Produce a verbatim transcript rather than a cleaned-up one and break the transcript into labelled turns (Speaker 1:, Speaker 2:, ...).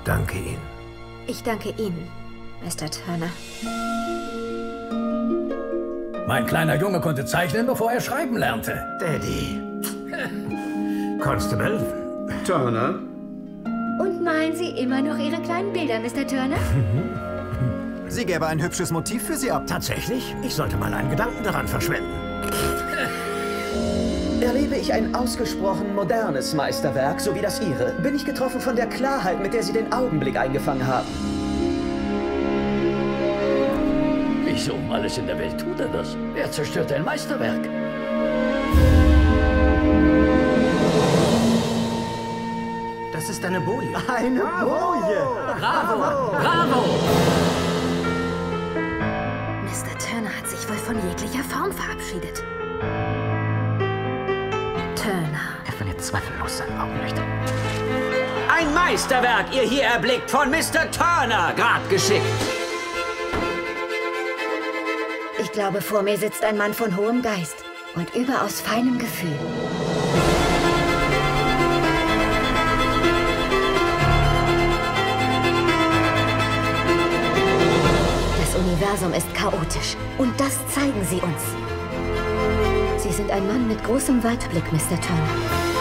Speaker 1: danke Ihnen.
Speaker 2: Ich danke Ihnen, Mister Turner.
Speaker 3: Mein kleiner Junge konnte zeichnen, bevor er schreiben lernte.
Speaker 1: Daddy. Constable.
Speaker 4: Turner?
Speaker 2: Und malen Sie immer noch Ihre kleinen Bilder, Mister Turner?
Speaker 5: Sie gäbe ein hübsches Motiv für Sie ab.
Speaker 1: Tatsächlich? Ich sollte mal einen Gedanken daran verschwenden.
Speaker 6: Erlebe ich ein ausgesprochen modernes Meisterwerk, so wie das Ihre, bin ich getroffen von der Klarheit, mit der Sie den Augenblick eingefangen haben.
Speaker 7: Wieso um alles in der Welt tut er das? Er zerstört ein Meisterwerk.
Speaker 1: Das ist eine Boje.
Speaker 6: Eine Boje!
Speaker 7: Bravo! Bravo!
Speaker 2: Mister Turner hat sich wohl von jeglicher Form verabschiedet. Turner.
Speaker 8: Er verliert zweifellos sein Augenlicht.
Speaker 9: Ein Meisterwerk, ihr hier erblickt, von Mister Turner, grad geschickt.
Speaker 2: Ich glaube, vor mir sitzt ein Mann von hohem Geist und überaus feinem Gefühl. Das Universum ist chaotisch und das zeigen Sie uns. Sie sind ein Mann mit großem Weitblick, Mister Turner.